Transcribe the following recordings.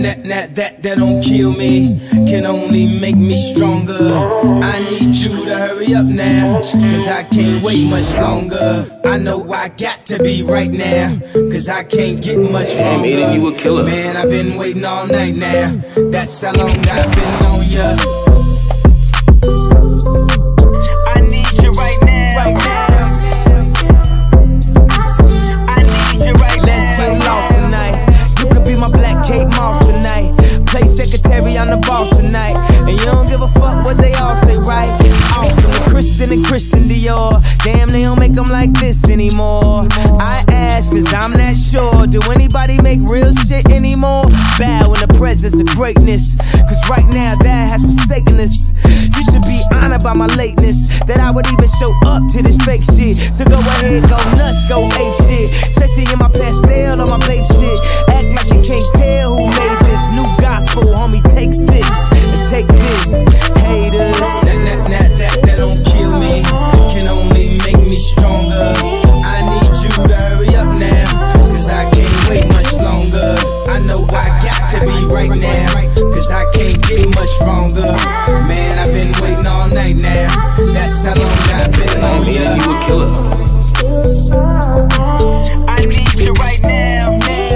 That don't kill me, can only make me stronger. I need you to hurry up now, cause I can't wait much longer. I know I got to be right now, cause I can't get much longer. Damn, you a killer. Man, I've been waiting all night now. That's how long I've been on ya. I need you right now, right now. I need you right now. Let's get lost tonight. You could be my black Kate Moss tonight. Play secretary on the boss tonight. And you don't give a fuck what they all say, right? Awesome, the Christian and Christian Dior. Damn, they don't make them like this anymore. I ask cause I'm not sure. Do anybody make real shit anymore? Bow in the presence of greatness, cause right now that has forsaken us. You should be honored by my lateness, that I would even show up to this fake shit. So go ahead, go nuts, go ape shit. Especially in my pastel or my babe shit. Act like you can't tell who made this new gospel, homie. Take 6 and take this, haters. That don't kill me, can only make me stronger. I need you to hurry up now, cause I can't wait much longer. I know I got to be right now, cause I can't get much stronger. Man, I've been waiting all night now. That's how long I've been on ya. You a killer. I need you right now.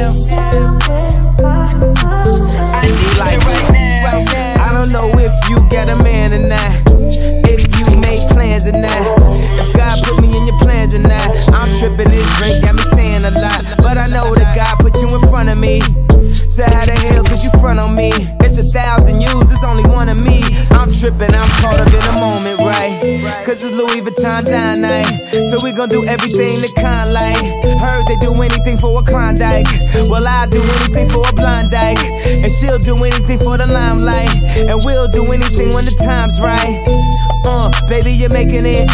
I need you right now. I don't know if you got a man or not, if you make plans or not, if God put me in your plans or not. I'm tripping, this drink got me saying a lot, but I know that God put you in front of me. So how the hell could you front on me? It's 1,000 yous, it's only one of me. I'm tripping, I'm caught up in the moment, right? Cause it's Louis Vuitton dine night, so we gon' do everything the kind like. Heard they do anything for a Klondike, well I'll do anything for a blind dyke. And she'll do anything for the limelight, and we'll do anything when the time's right. Baby, you're making it.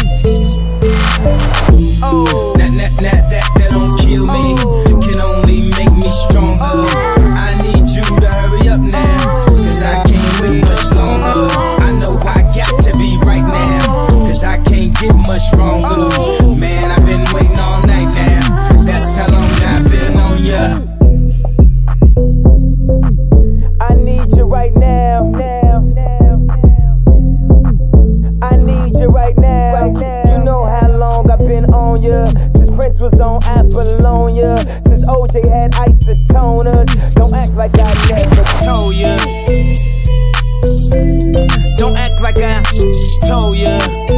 Oh, that don't kill me, can only make me stronger. I need you to hurry up now, cause I can't wait much longer. I know I got to be right now, cause I can't get much stronger. Man, I've been waiting all night now. That's how long I've been on ya. I need you right now. I need you right now. You know how long I've been on ya, since Prince was on Apollonia, since OJ had isotoners. Don't act like I never told ya. Don't act like I told ya.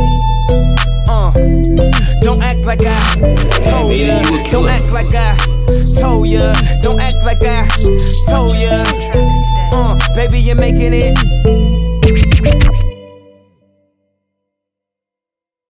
Don't act like I told ya. Don't act like I told ya. Don't act like I told ya. Baby, you're making it.